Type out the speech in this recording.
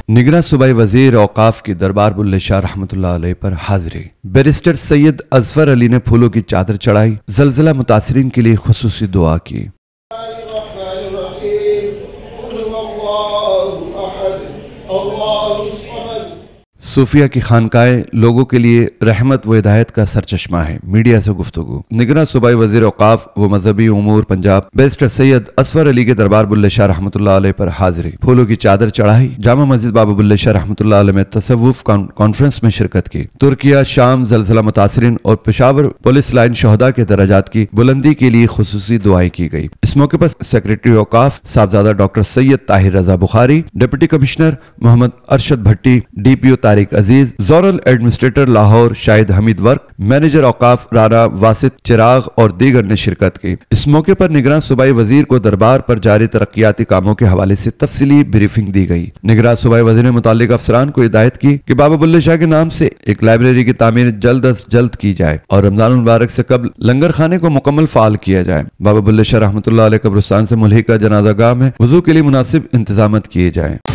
निगरां सूबाई वजीर औकाफ की दरबार बुल्ले शाह रहमतुल्लाह अलैह पर हाजिरी। बैरिस्टर सैयद अजफर अली ने फूलों की चादर चढ़ाई, जलजला मुतासिरीन के लिए खुसूसी दुआ की। सूफिया की खानकाएं लोगों के लिए रहमत व हिदायत का सरचश्मा है। मीडिया से गुफ्तगू। निगरां सूबाई वजीर औकाफ व मजहबी उमूर पंजाब बैरिस्टर सैयद अजफर अली के दरबार बुल्ले शाह रहमतुल्लाह अलैह पर हाजिरी। फूलों की चादर चढ़ाई, जामा मस्जिद बाबा बुल्ले शाह रहमतुल्लाह अलैह में तसव्वुफ कॉन्फ्रेंस में शिरकत की। तुर्किया, शाम, जलजला मुतासिरीन और पेशावर पुलिस लाइन शहदा के दर्जात की बुलंदी के लिए खुसूसी दुआएं की गई। इस मौके पर सेक्रेटरी औकाफ साहबजादा doctor Syed Tahir Raza Bukhari, deputy commissioner Mohammad Arshad Bhatti, DPO Tariq Aziz, zonal administrator Lahore Shahid Hamid Virk, manager औकाफ राना वासित चिराग और दीगर ने शिरकत की। इस मौके पर निगरां सूबाई वजीर को दरबार पर जारी तरक्याती कामों के हवाले से तफसीली ब्रीफिंग दी गई। निगरां सूबाई वजीर ने मुताल्लिक अफसरान को हिदायत की कि बाबा बुल्ले शाह के नाम से एक लाइब्रेरी की तामीर जल्द अज जल्द की जाए और रमजान मुबारक से कबल लंगर खाने को मुकम्मल फाल किया जाए। बाबा बुल्ले शाह रहमतुल्लाह अलैह कब्रिस्तान से मुल्हिका जनाजागाह में वजू के लिए मुनासिब इंतजाम किए जाए।